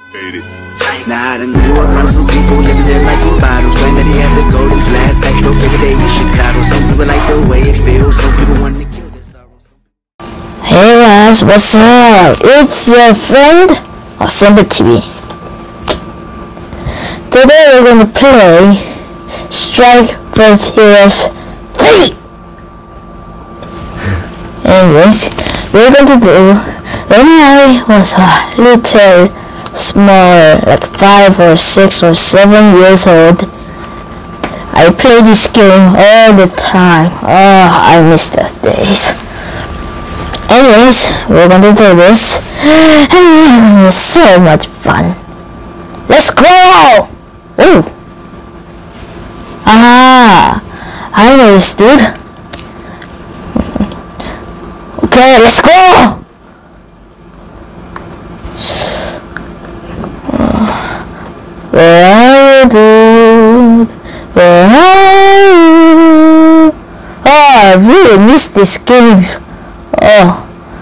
Nah, I done grew around some people living their life in bottles. Granddaddy had the golden flask, back door every day in Chicago. Some people like the way it feels, some people want to kill their sorrows. Hey guys, what's up? It's your friend AwesomeBoyTV. Today we're going to play Strike vs Heroes 3. Anyways, we're going to do when I was a little smaller, like 5 or 6 or 7 years old. I played this game all the time. Oh, I miss those days. Anyways, we're going to do this. It's so much fun. Let's go! Ooh. Ah, I know this dude. Okay, let's go! Where are you, dude? Where are you? Oh, I really miss these games. Oh.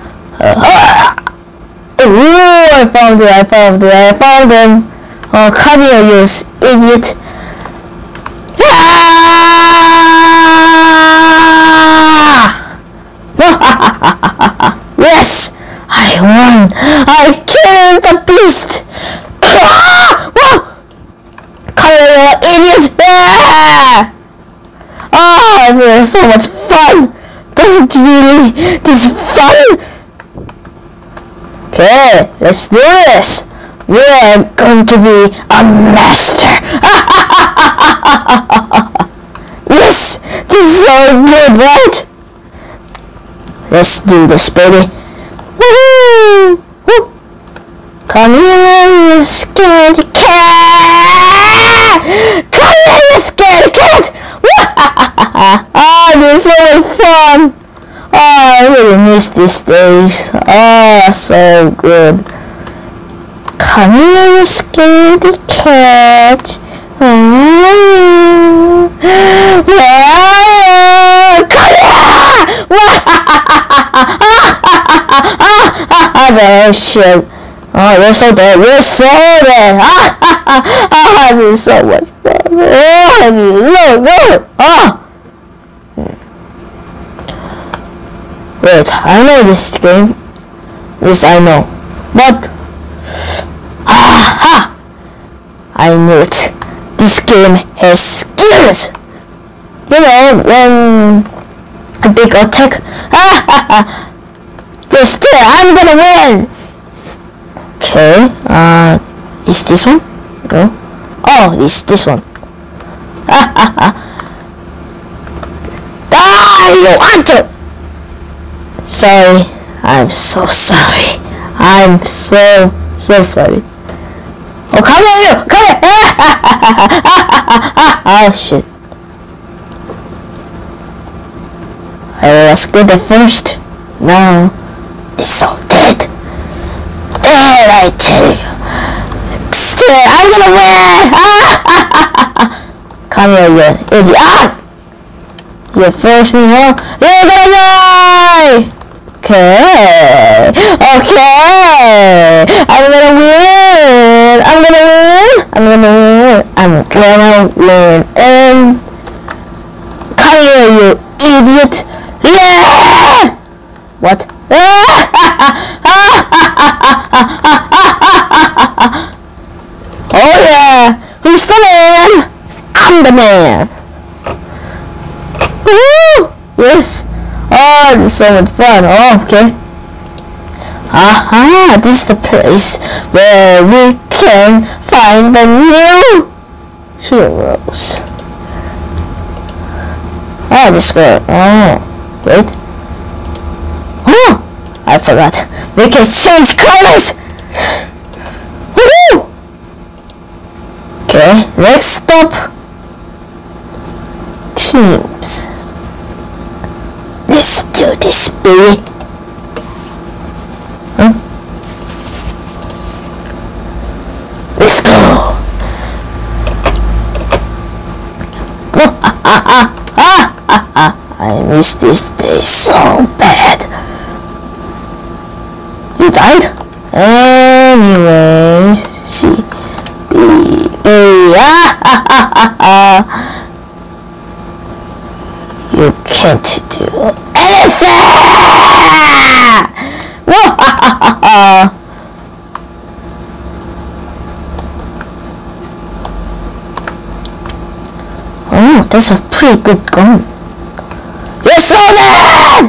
Ooh, I found them. Oh, come here, you idiot. Yes, I won. I killed the beast. Come here, you idiot. Oh, this is so much fun. This is fun. Okay, let's do this. We are going to be a master. Yes, this is so good, right? Let's do this, baby. Woohoo! Woo. Come here, you scaredy cat! Come here, you scaredy cat! Oh, this is so much fun. Oh, I really miss these days. Oh, so good. Come here, you scaredy cat. Come here! Oh shit. Oh, you're so dead. You're so dead. This is so much fun. Oh, this is so good. Oh. Wait, I know this game. Yes, I know. But aha! I knew it. This game has skills. You know, when a big attack. But still, I'm gonna win. Okay. Is this one? No. Oh, it's this one. You uncle! Sorry. I'm so sorry. I'm so sorry. Oh, come here! Come here! Oh, shit. I was good at first. Now, it's all dead. Dead, I tell you. Still, I'm gonna win! Come here, you idiot! You forced me, huh? You're gonna die! Okay. I'm gonna win. And come here, you idiot. Yeah! What? Oh yeah! Who's the man? I'm the man. Woo! Yes. Oh, this is so much fun. Oh, okay. Aha, this is the place where we can find the new heroes. Oh, this girl. Oh, wait. Oh, I forgot. We can change colors. Woohoo! Okay, next stop. Teams. Let's do this, baby. Huh? Let's go. I miss this day so bad. You died? Anyways, see You can't do anything! Oh, that's a pretty good gun. You're so dead!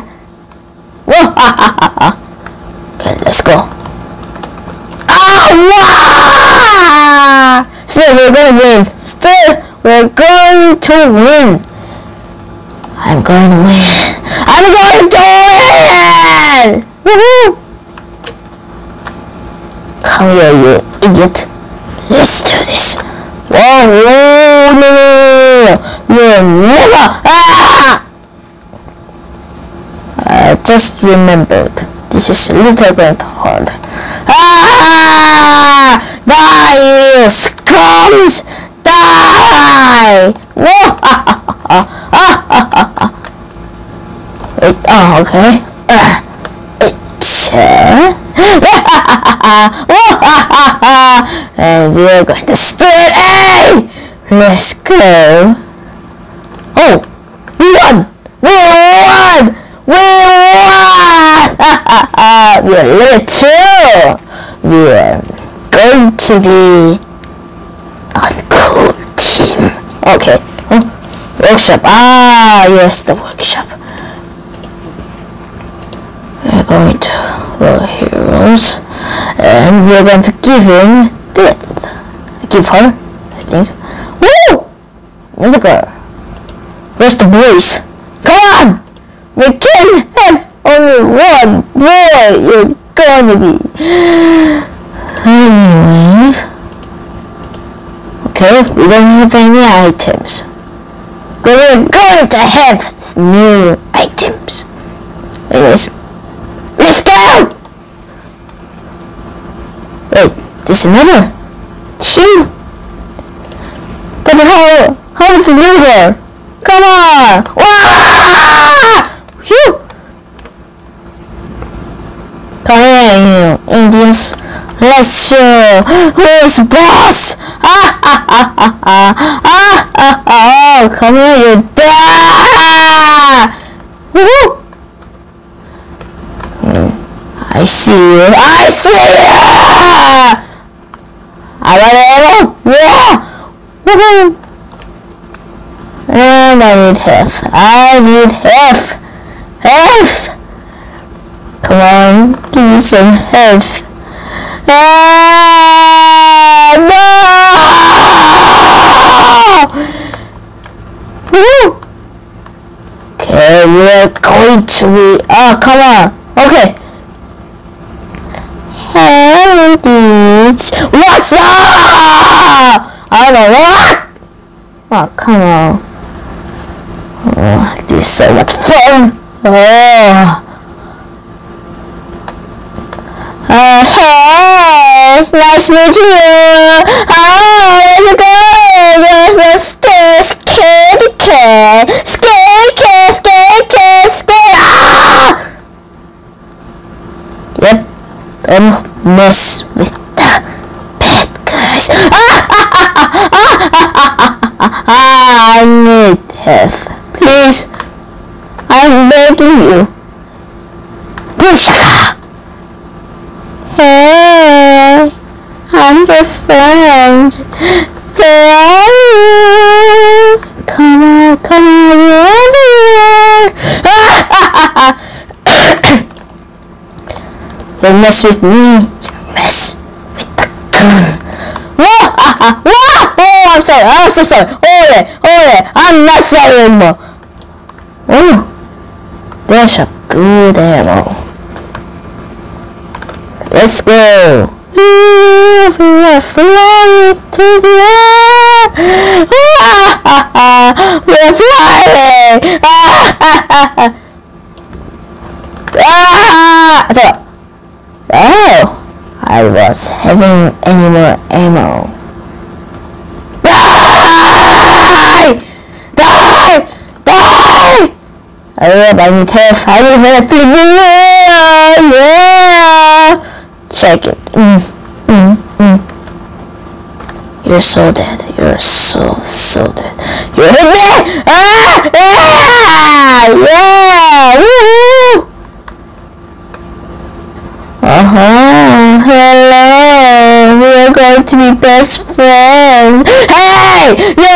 Okay, let's go. Ah! Still, we're gonna win. Still, we're going to win. I'm going to win. I'm going to win! Woohoo! Come here, you idiot. Let's do this. Whoa, no. You'll never. Ah! I just remembered. This is a little bit hard. Ah! Die, you scums! Die! Wait, oh, okay. And we're going to steal. Hey! Let's go. Oh! We won! We won! We won! We're level 2! We're going to be a cool team. Okay. Workshop. Ah, yes, the workshop. We're going to go heroes. And we're going to give him death. Give her, I think. Woo! Another girl. Where's the boys? Come on! We can't have only one boy. You're gonna be. Anyways. Okay, we don't have any items. But we're going to have new items. Anyways. Let's go! Wait, there's another team? But how is the new girl? Come on! Wah! Phew! Come here, you Indians. Let's show who's boss! Oh, come here, you die! Woohoo! I see you! I see you! I got ammo! Yeah! Woohoo! And I need health. I need health! Health! Come on, give me some health. No! Woohoo! Okay, we're going to be. Oh, come on! Okay. What's up? I don't know what. Oh, come on. Oh, this is so much fun. Oh. Hey, nice meeting you. Oh, let's go. There's a scary cat. Scary cat, scary cat, scary. Ah! Yep. Don't mess with the bad guys. I need help. Please. I'm begging you. Bushka. Hey. I'm your friend. Where are you? Come on, you're there. You mess with me, you mess with the gun. Whoa! Oh, I'm sorry, I'm so sorry. Oh yeah, I'm not sorry anymore. Oh, there's a good ammo. Let's go. We are flying to the air. We are flying. Oh, I was having any more ammo. Die! Die! Die! I need help. I need help. Yeah! Check it. You're so dead. You're so dead. You hit me! Ah! Ah! Yeah! Woo! Hello! We are going to be best friends. Hey!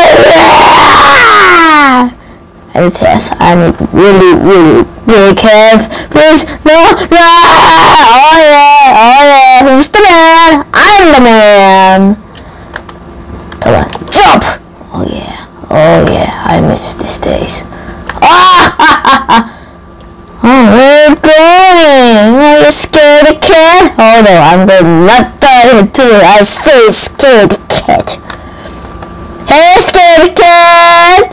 Yeah! I need really big hands. Please, no! Oh yeah! Who's the man? I'm the man! Come on, jump! Oh yeah, I miss these days. Oh, where are you going? Are you scared, cat? Oh no, I'm going not die into it. I'm so scared, cat. Hey, scared cat!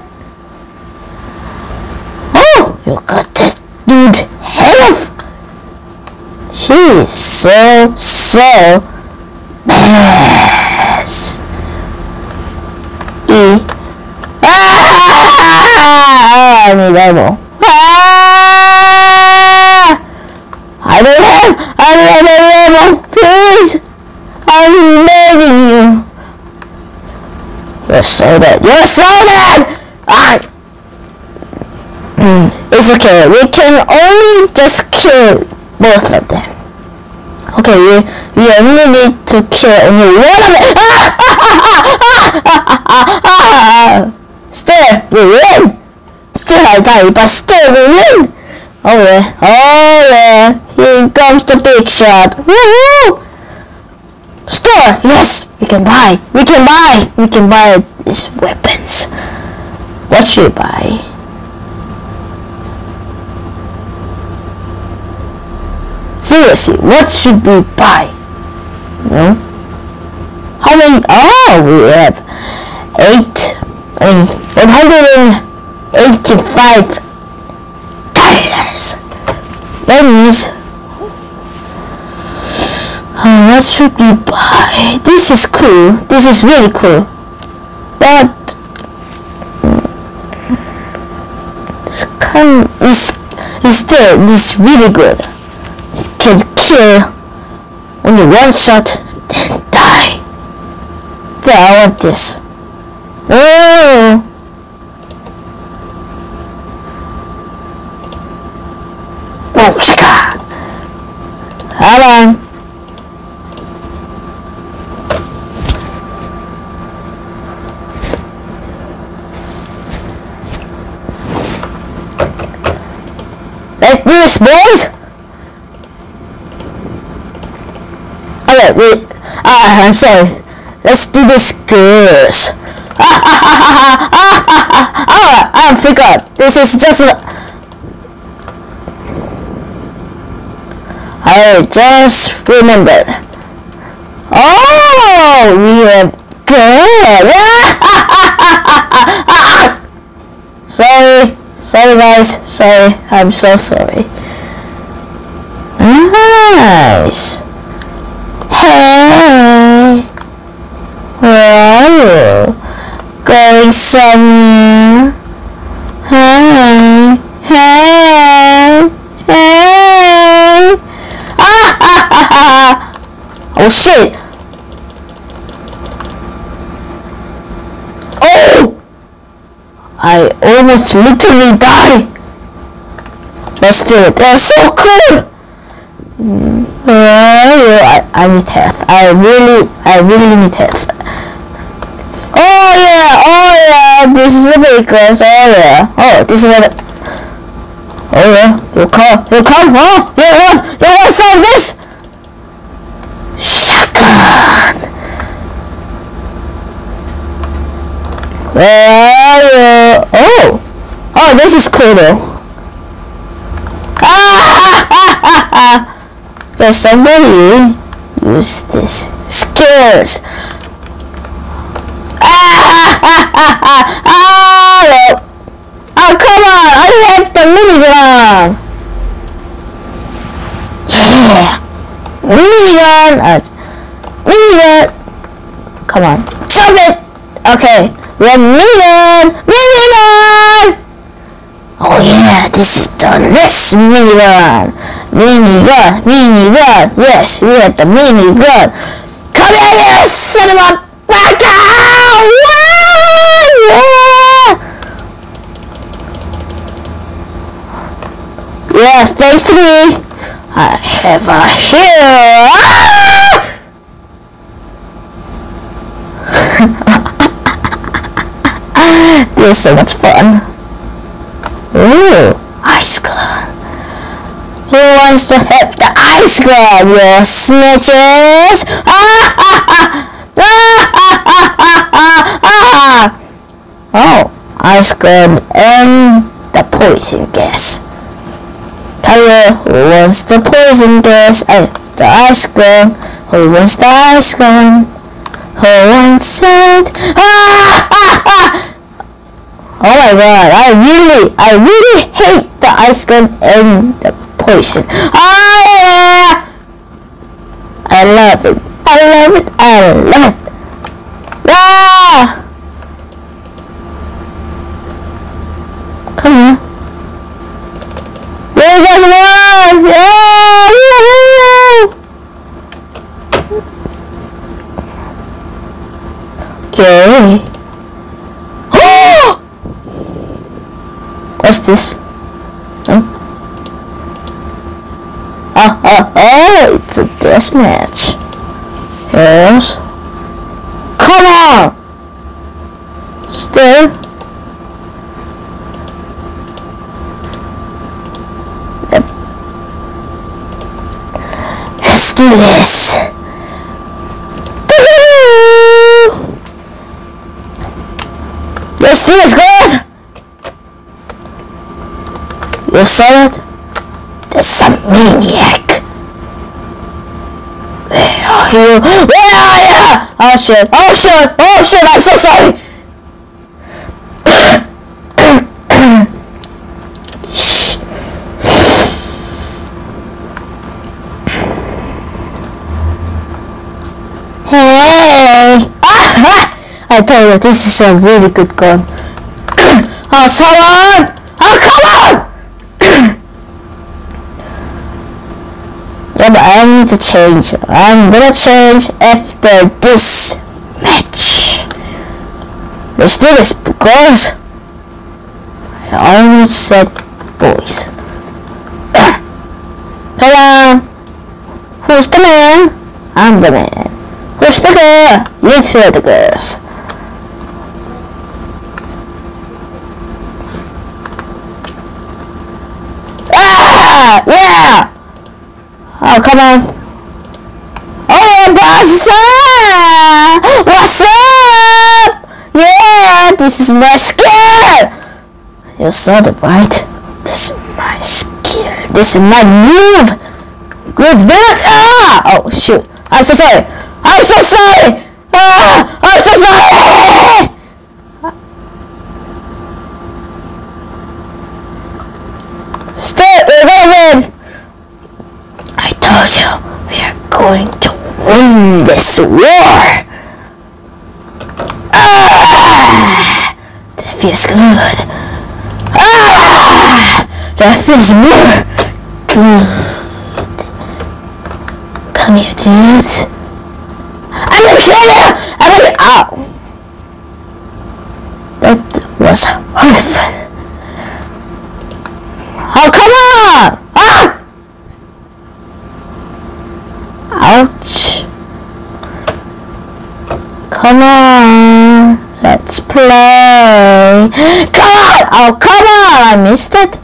Oh, you got that dude health. She is so badass. I need ammo. I don't have ammo. Please, I'm begging you. You're so dead. It's okay. We can only just kill both of them. Okay, you only need to kill only one of them. Still, we win. Still I die, but still we win. Oh yeah. Here comes the big shot. Woohoo! Store. Yes, we can buy these weapons. What should we buy? Seriously, what should we buy? No? How many? Oh, we have 185 dollars. That means, what should we buy? This is cool. This is really cool. But this is really good. It can kill only one shot, then die. So I want this. Oh! Oh my god! Come on! Like this, boys! Okay, wait. I'm sorry. Let's do this, girls. I forgot. This is just I just remembered. Oh, we have good. Sorry guys. Sorry. I'm so sorry. Nice. Hey, where are you? Going somewhere? Hey. Oh shit! Oh! I almost literally died. But still, they're so cool. I need health. I really need health. Oh yeah, this is the bakers. Oh, this is what. Oh yeah, you come. Oh, you want some of this? Shotgun. Where are you? Oh, this is cool though. Does somebody use this skills? Oh come on! I have the minigun. Yeah, minigun. Come on, jump it. Okay, we have minigun. Oh yeah, this is the next minigun. Minigun. Yes, we have the minigun. Come here, you son of a baka! Yeah, thanks to me, I have a hero. This is so much fun. Ooh, ice gun. Who wants to hit the ice gun, you snitches? Oh, ice gun and the poison gas. Tell you who wants the poison gas and the ice gun? Who wants the ice gun? Who wants it? Oh my god, I really hate the ice gun and the poison. Oh yeah! I love it. Ah! Come here. There goes one! Yeah! Woohoo! Okay. What's this? Oh, it's a death match. Yes. Come on! Stay. Yep. Let's do this. Let's do this, guys! You saw it? There's some maniac. Where are you? Where are you? Oh shit, I'm so sorry. Shh. Hey! I told you, this is a really good gun. Oh, come on! Oh, come on! Yeah, but I need to change. I'm gonna change after this match. Let's do this because I always said boys. Come on! Who's the man? I'm the man. Who's the girl? You two are the girls. Ah! Yeah! Oh, come on. Oh, boss! What's up? Yeah, this is my skill! You saw the right? This is my skill. This is my move! Good, good! Ah! Oh, shoot. I'm so sorry. I'm so sorry! Ah! I'm so sorry! Stop! We're gonna win! I told you, we are going to win this war! Ah! That feels good. Ah! That feels more good. Come here, dudes. I'm gonna kill you! I'm gonna... Ow! That was hurtful. Oh, come on! Ah! Ouch. Come on. Let's play. Come on! Oh, come on! I missed it.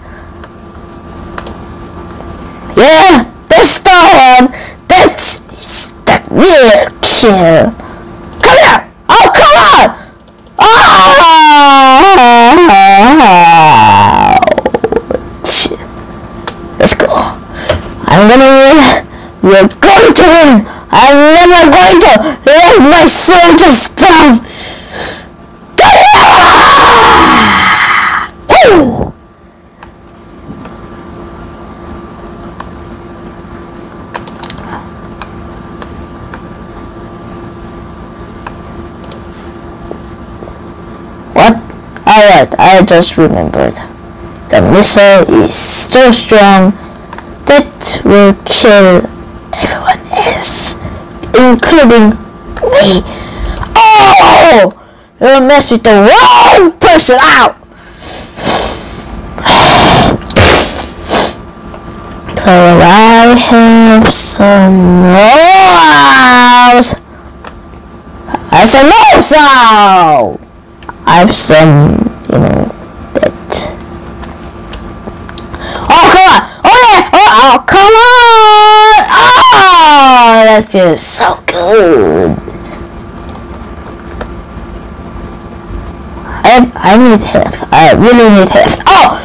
Yeah, that's the one. That's the real kill. Come here! Oh, come on! Ouch. Let's go. I'm gonna win. You're going to win! I'm never going to let my soldiers down! Woo! What? Alright, I just remembered. The missile is so strong that will kill everyone else, including me. Oh! You messed with the wrong person out! So I have some rolls. I have some rolls out. I have some, you know, that. Oh, come on. Oh, yeah. Oh, come on. Oh, that feels so good. I need health. I really need health. Oh!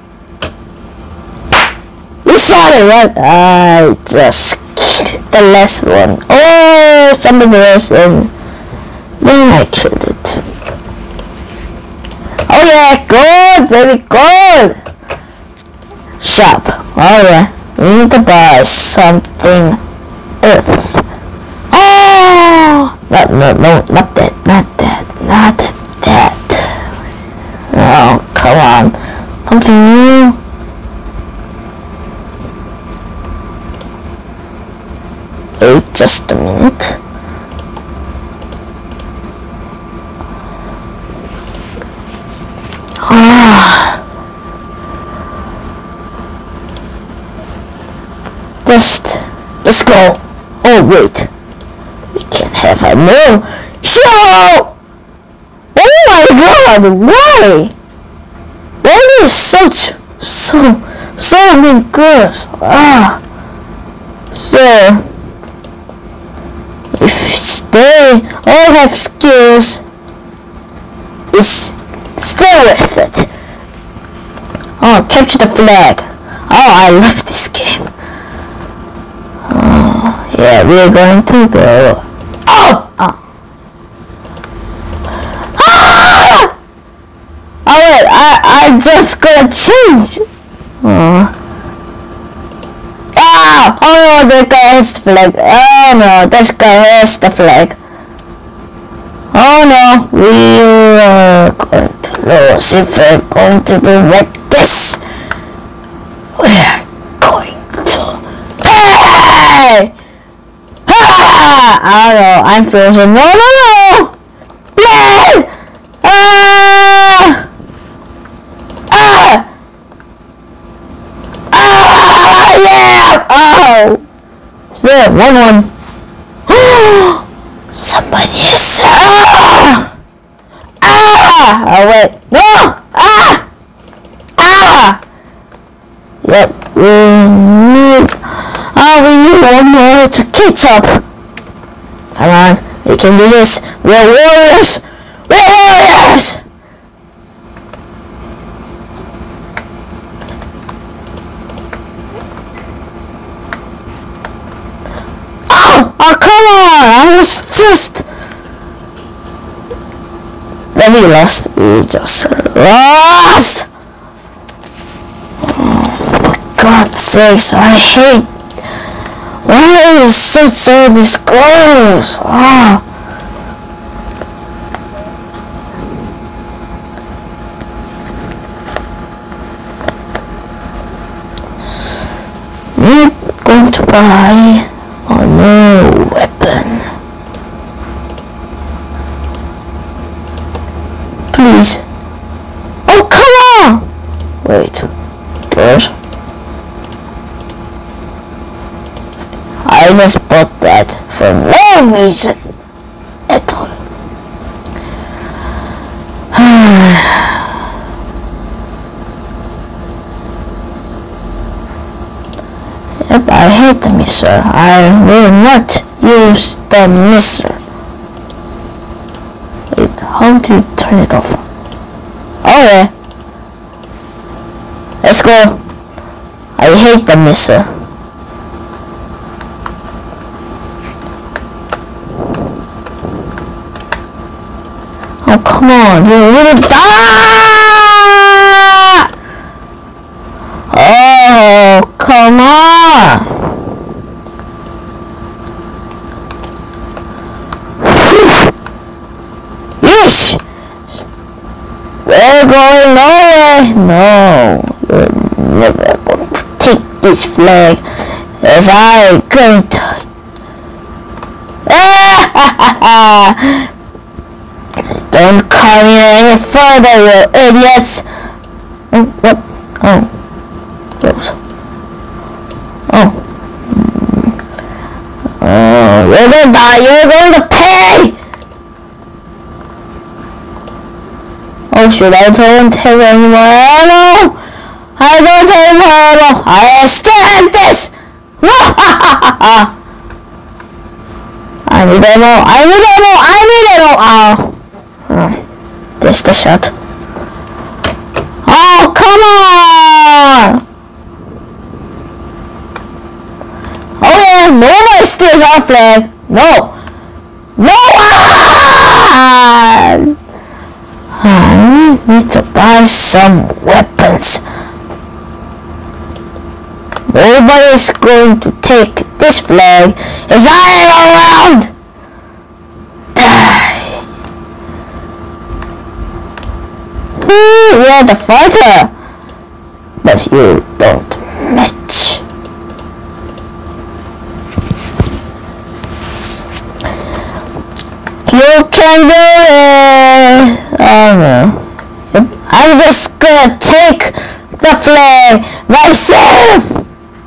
You shot it, right? I just killed the last one. Oh, somebody else, and then I killed it. Oh yeah, good, baby, good. Shop. Oh yeah, we need to buy something else. Oh, no, not that, not that. Oh, come on, something new. Wait just a minute. Let's go. Oh wait, we can't have a no show. Oh my God, why? Why are there so many girls? So if they all have skills, it's still worth it. Oh, capture the flag. Oh, I love this game. Oh, yeah, we're going to go. Oh! Oh wait, I just got change. Oh no, that guy has the flag. Oh no, this guy has the flag. Oh no, we are going to lose if we're going to do like this. We're going to. Hey! Oh no, I'm frozen. No! Blade! Yeah! Oh! Is there one? Somebody is. Oh wait, no! Yep, we need one more to catch up. Come on, we can do this. We're warriors. We're warriors. Oh, come on! I was just. Then we lost. We just lost. Oh, for God's sakes! I hate. Why is so this gross? We're going to buy a new weapon. Please. Oh, come on! Wait. Girls? I just bought that for no reason at all. Yep, I hate the mixer. I will not use the mixer. Wait, how do you turn it off? Oh yeah. Let's go. I hate the mixer. Oh, come on, you really die! Oh, come on! Yeesh! We're going nowhere! No, you're never going to take this flag as I'm going to. Don't come here any further, you idiots! Oh, what? Oh. Rose. Oh. Oh, you're gonna die. You're going to pay. Oh shoot, I don't have any more ammo. I don't have more ammo. I still have this. I need ammo. I need ammo. I need ammo. Oh. That's the shot. Oh, come on! Oh yeah, nobody steals our flag. No! No one! I need to buy some weapons. Nobody is going to take this flag as I am around! Die! We are the fighter! But you don't match. You can do it! Oh no. Yep. I'm just gonna take the flag myself!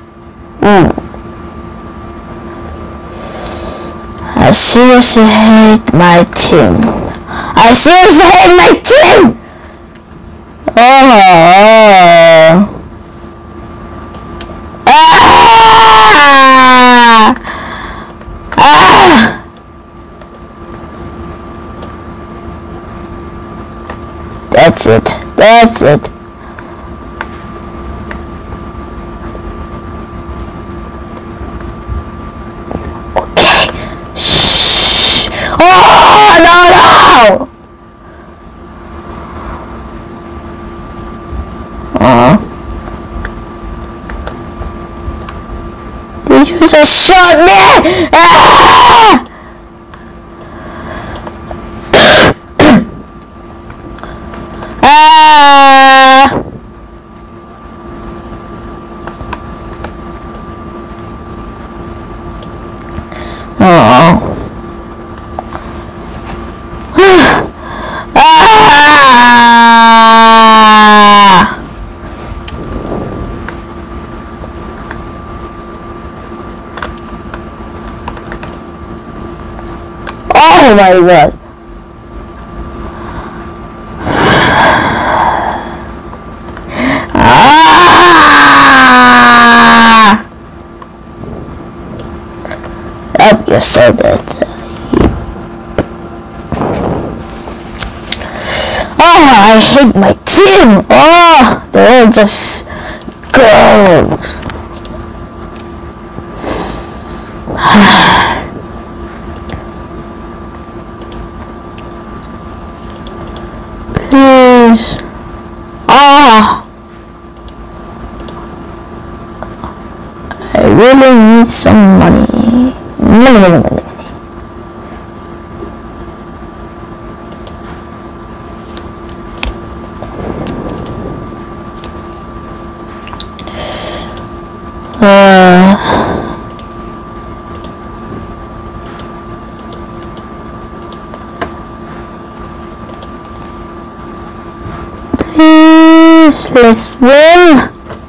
I seriously hate my team. I seriously hate my team! Oh. That's it. That's it. Okay. Shh. Oh no! Did you just shot me? Ah! Oh my god. Yep, you're so dead. Oh, I hate my team. Oh, they're all just girls. Please. Ah. I really need some money. Money. Please, let's win.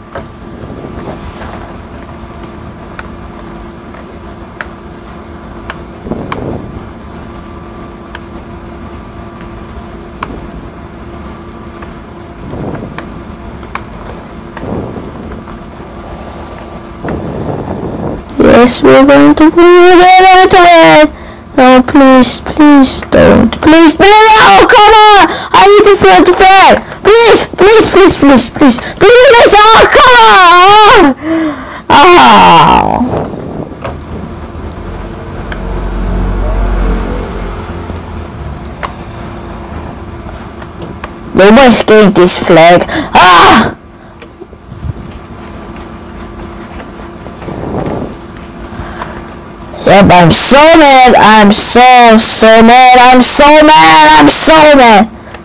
Yes, we're going to win. We're going to win. No, please, please don't. Please, please. Oh, come on. I need to feel the flag. Please, please, please, please, please, please. Oh, come on. Oh. Nobody's getting this flag. Ah. Yep, I'm so mad. I'm so mad. I'm so mad. I'm so mad.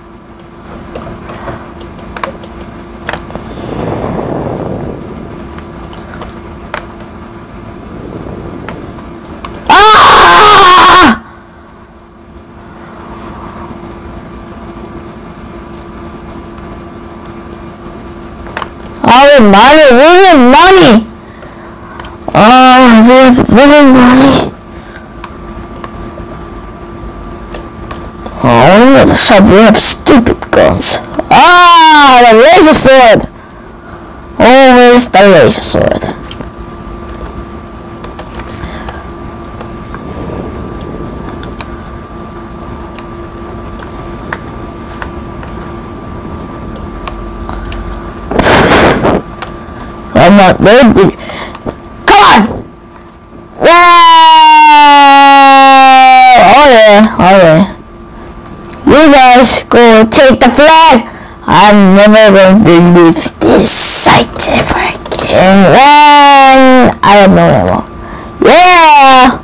Ah! I want money. We need money. Oh, we have living money. Oh, what the shop, we have stupid guns. Ah, the laser sword. Always the laser sword. Come on, baby. Come on! Oh yeah, oh yeah. You guys go take the flag. I'm never going to leave this site ever again. Run! I have no ammo. Yeah!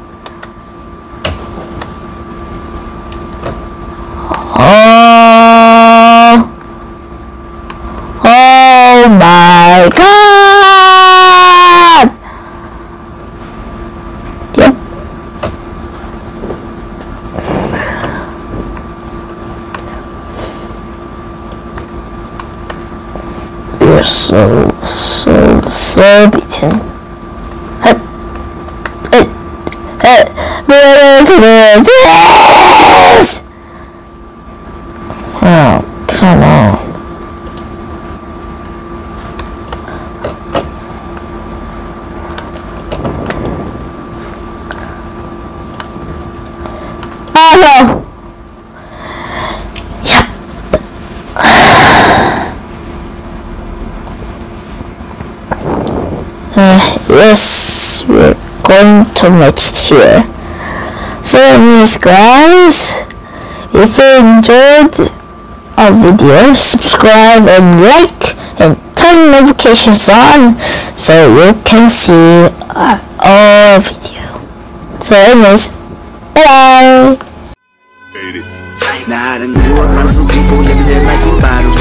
Oh my God! Yep. You're so beaten. Yes! Oh, come on. Oh no! Yes, we're going to make it here. So anyways guys, if you enjoyed our video, subscribe and like and turn notifications on so you can see our video. So anyways, bye! Nah, I done grew up around some people living their life in bottles.